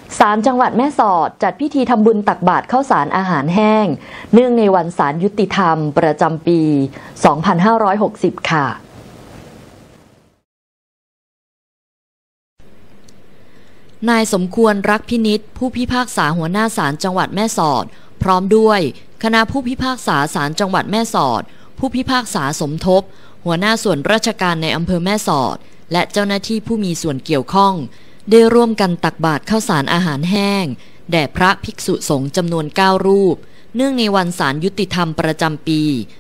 ศาลจังหวัดแม่สอดจัดพิธีทำบุญตักบาตรข้าวสารอาหารแห้งเนื่องในวันศาลยุติธรรมประจำปี 2560 ค่ะนายสมควรรักพินิจผู้พิพากษาหัวหน้าศาลจังหวัดแม่สอดพร้อมด้วยคณะผู้พิพากษาศาลจังหวัดแม่สอดผู้พิพากษาสมทบหัวหน้าส่วนราชการในอำเภอแม่สอดและเจ้าหน้าที่ผู้มีส่วนเกี่ยวข้องได้ร่วมกันตักบาตรข้าวสารอาหารแห้งแด่พระภิกษุสงฆ์จำนวน9รูปเนื่องในวันศาลยุติธรรมประจำปี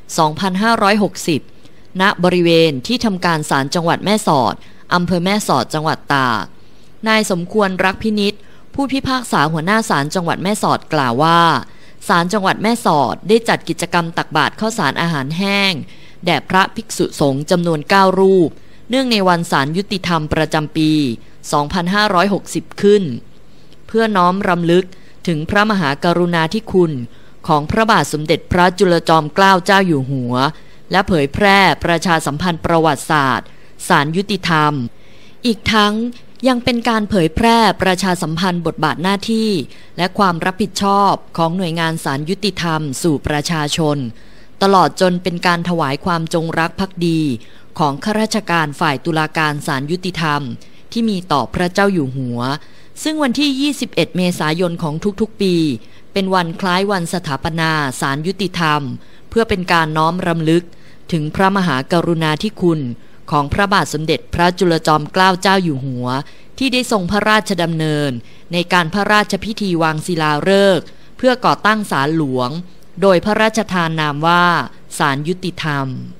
2560 ณ บริเวณที่ทำการศาลจังหวัดแม่สอดอำเภอแม่สอดจังหวัดตากนายสมควรรักพินิจผู้พิพากษาหัวหน้าศาลจังหวัดแม่สอดกล่าวว่าศาลจังหวัดแม่สอดได้จัดกิจกรรมตักบาตรข้าวสารอาหารแห้งแด่พระภิกษุสงฆ์จำนวน9รูปเนื่องในวันศาลยุติธรรมประจำปี 2560 ขึ้นเพื่อน้อมรำลึกถึงพระมหากรุณาธิคุณของพระบาทสมเด็จพระจุลจอมเกล้าเจ้าอยู่หัวและเผยแพร่ประชาสัมพันธ์ประวัติศาสตร์ศาลยุติธรรมอีกทั้งยังเป็นการเผยแพร่ประชาสัมพันธ์บทบาทหน้าที่และความรับผิดชอบของหน่วยงานศาลยุติธรรมสู่ประชาชนตลอดจนเป็นการถวายความจงรักภักดีของข้าราชการฝ่ายตุลาการศาลยุติธรรมที่มีต่อพระเจ้าอยู่หัวซึ่งวันที่ 21 เมษายนของทุกๆปีเป็นวันคล้ายวันสถาปนาศาลยุติธรรมเพื่อเป็นการน้อมรำลึกถึงพระมหากรุณาธิคุณของพระบาทสมเด็จพระจุลจอมเกล้าเจ้าอยู่หัวที่ได้ทรงพระราชดำเนินในการพระราชพิธีวางศิลาฤกษ์เพื่อก่อตั้งศาลหลวงโดยพระราชทานนามว่าศาลยุติธรรม